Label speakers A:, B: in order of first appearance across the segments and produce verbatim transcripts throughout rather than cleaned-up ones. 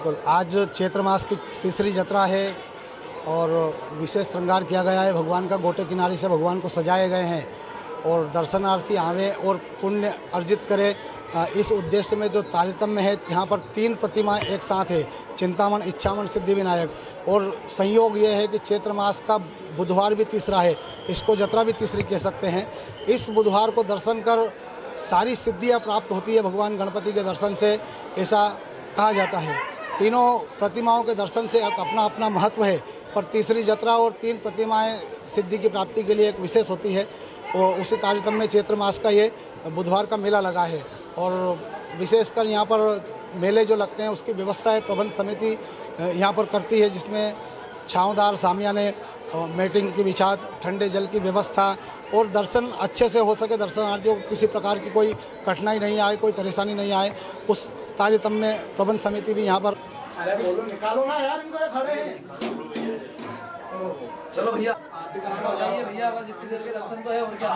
A: बिल्कुल, आज चैत्र मास की तीसरी जत्रा है और विशेष श्रृंगार किया गया है। भगवान का गोटे किनारे से भगवान को सजाए गए हैं और दर्शनार्थी आवे और पुण्य अर्जित करे। इस उद्देश्य में जो तारतम्य है, यहाँ पर तीन प्रतिमाएं एक साथ है, चिंतामण, इच्छामण, सिद्धि विनायक। और संयोग ये है कि चैत्र मास का बुधवार भी तीसरा है, इसको जत्रा भी तीसरी कह सकते हैं। इस बुधवार को दर्शन कर सारी सिद्धियाँ प्राप्त होती है भगवान गणपति के दर्शन से, ऐसा कहा जाता है। तीनों प्रतिमाओं के दर्शन से अपना अपना महत्व है, पर तीसरी जत्रा और तीन प्रतिमाएं सिद्धि की प्राप्ति के लिए एक विशेष होती है। और उसी तारतम्य में चैत्र मास का ये बुधवार का मेला लगा है और विशेषकर यहाँ पर मेले जो लगते हैं उसकी व्यवस्था है प्रबंध समिति यहाँ पर करती है, जिसमें छाँवदार सामियाने, मेटिंग की बिछात, ठंडे जल की व्यवस्था और दर्शन अच्छे से हो सके, दर्शनार्थियों को किसी प्रकार की कोई कठिनाई नहीं आए, कोई परेशानी नहीं आए, उस तारतम्य में प्रबंध समिति भी यहाँ पर।
B: अरे बोलो, निकालो ना यार, इनको खड़े हैं। चलो भैया जाइए भैया, बस इतनी देर के दर्शन तो है और क्या।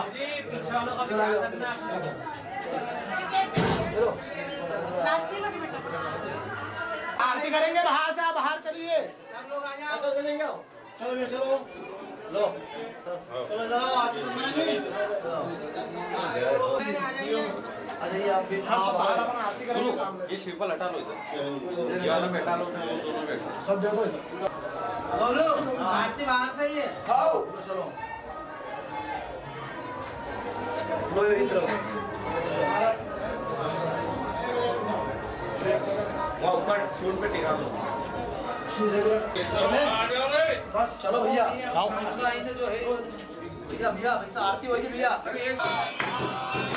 B: आरती करेंगे बाहर से, आप बाहर चलिए, सब लोग आ जाओ। चलो चलो लो सर, चलो जाओ आरती आ जाइए आप भी। हाँ, सब बाहर अपना आरती करेंगे सामने। ये शिवपाल हटा लो इधर, ये वाला बैठा लो, दोनों बैठो, सब देखो इधर। बोलो आरती बाहर से ही है। आओ चलो लो इधर, वहाँ ऊपर सूट पे टिका लो। बस चलो भैया, यहीं से जो है भैया भैया आरती होगी भैया।